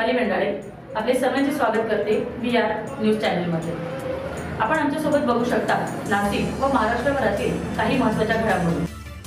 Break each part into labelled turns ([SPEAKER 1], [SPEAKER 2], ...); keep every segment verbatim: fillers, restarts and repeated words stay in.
[SPEAKER 1] रुपाली बेंडाळे आपले सर्वांचे स्वागत करते व्ही आर न्यूज चॅनलमध्ये। आपण आमच्यासोबत बघू शकता नाशिक व महाराष्ट्रभरातील काही महत्त्वाच्या घडामोडी।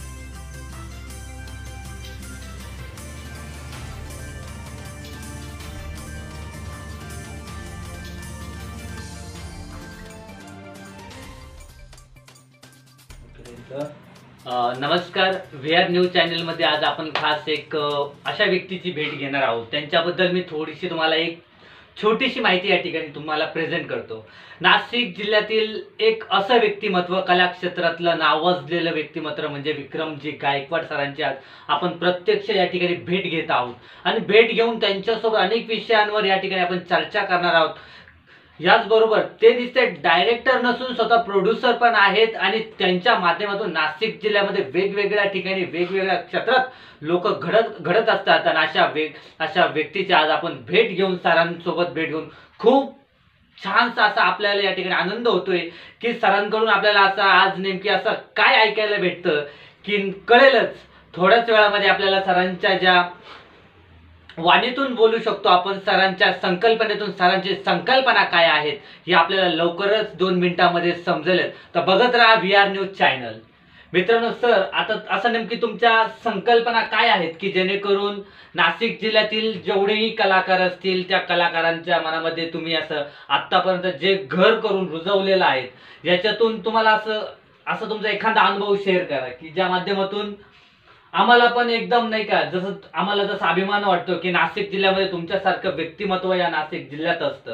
[SPEAKER 2] नमस्कार, व्ही आर न्यूज चॅनल मध्ये आज आपण खास एक अशा व्यक्तीची भेट घेणार आहोत। त्यांच्याबद्दल मी थोडीशी तुम्हाला एक छोटीशी माहिती या ठिकाणी तुम्हाला प्रेझेंट करतो। नाशिक जिल्ह्यातील एक असं व्यक्तिमत्व, कला क्षेत्रातलं नावाजलेलं व्यक्तिमत्व म्हणजे विक्रमजी गायकवाड सरांची आज आपण प्रत्यक्ष या ठिकाणी भेट घेत आहोत आणि भेट घेऊन त्यांच्यासोबत अनेक विषयांवर या ठिकाणी आपण चर्चा करणार आहोत। याचबरोबर ते दिसते डायरेक्टर नसून स्वतः प्रोड्युसर पण आहेत आणि त्यांच्या माध्यमातून नाशिक जिल्ह्यामध्ये वेगवेगळ्या ठिकाणी वेगवेगळ्या क्षेत्रात लोक घडत घडत असतात आणि अशा वेग अशा व्यक्तीची आज आपण भेट घेऊन सरांसोबत भेट घेऊन खूप छानसा असा आपल्याला या ठिकाणी आनंद होतोय की सरांकडून आपल्याला असं आज नेमकी असं काय ऐकायला भेटतं की कळेलच थोड्याच वेळामध्ये। आपल्याला सरांच्या ज्या वाणीतून बोलू शकतो आपण, सरांच्या संकल्पनेतून सरांची संकल्पना काय आहेत हे आपल्याला लवकरच दोन मिनिटांमध्ये समजेल। तर बघत राहा व्ही आर न्यूज चॅनल। मित्रांनो, सर आता असं नेमकी तुमच्या संकल्पना काय आहेत की जेणेकरून नाशिक जिल्ह्यातील जेवढेही कलाकार असतील त्या कलाकारांच्या मनामध्ये तुम्ही असं आतापर्यंत जे घर करून रुजवलेलं आहे याच्यातून तुम्हाला असं असं तुमचा एखादा अनुभव शेअर करा की ज्या माध्यमातून आम्हाला पण एकदम नाही का, जसं आम्हाला जसं अभिमान वाटतो की नाशिक जिल्ह्यामध्ये तुमच्यासारखं व्यक्तिमत्व या नाशिक जिल्ह्यात असतं।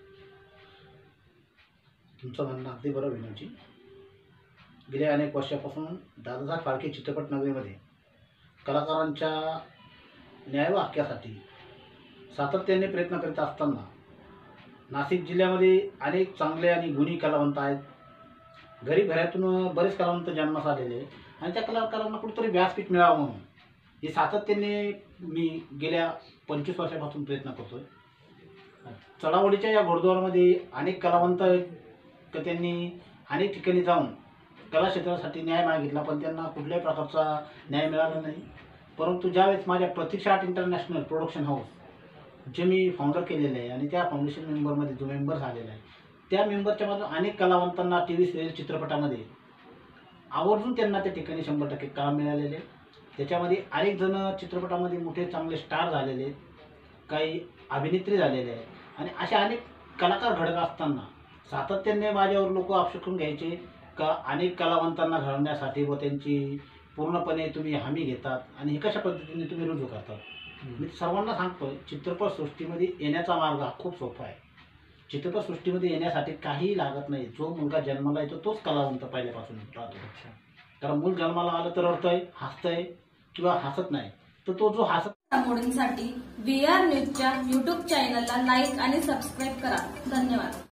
[SPEAKER 3] तुमचं म्हणणं अगदी बरोबर विनोदजी। गेल्या अनेक वर्षापासून दादासाहेब फाळके चित्रपट नगरीमध्ये कलाकारांच्या न्याय व हक्कासाठी सातत्याने प्रयत्न करीत असताना नाशिक जिल्ह्यामध्ये अनेक चांगले आणि गुणी कलावंत आहेत। गरीब घरातून बरेच कलावंत जन्मास आलेले आणि त्या कलाकारांना कुठेतरी व्यासपीठ मिळावं म्हणून हे सातत्याने मी गेल्या पंचवीस वर्षापासून प्रयत्न करतोय। चढाओढीच्या या घोडदौडमध्ये अनेक कलावंत तर त्यांनी अनेक ठिकाणी जाऊन कला क्षेत्रासाठी न्याय मागितला पण त्यांना कुठल्याही प्रकारचा न्याय मिळाला नाही। परंतु ज्यावेळेस माझ्या Pratiksha art international production house जे मी फाउंडर केलेलं आहे आणि त्या फाउंडेशन मेंबरमध्ये जो मेंबर झालेला आहे त्या मेंबरच्या मधून अनेक कलावंतांना टी व्ही सिरियल चित्रपटामध्ये आवर्जून त्यांना त्या ठिकाणी शंभर टक्के काम मिळालेले। त्याच्यामध्ये अनेक जण चित्रपटामध्ये मोठे चांगले स्टार झालेले, काही अभिनेत्री झालेले आहे आणि अशा अनेक कलाकार घडत असताना सातत्याने माझ्यावर लोक आक्षेप घ्यायचे का अनेक कलावंतांना घडवण्यासाठी व त्यांची पूर्णपणे तुम्ही हमी घेतात आणि हे कशा पद्धतीने तुम्ही रुजू करतात। मी सर्वांना सांगतोय चित्रपटसृष्टीमध्ये येण्याचा मार्ग हा खूप सोपा आहे। चित्रपटसृष्टीमध्ये येण्यासाठी काहीही लागत नाही। जो मुलगा जन्माला येतो तोच कलावंत पहिल्यापासून राहतो। कारण मूल जन्माला आलं तर रडतंय, हसतंय किंवा हसत नाही, तर तो जो हसत
[SPEAKER 4] घडामोडींसाठी व्ही आर न्यूजच्या यूट्यूब चॅनलला लाईक आणि सबस्क्राईब करा। धन्यवाद।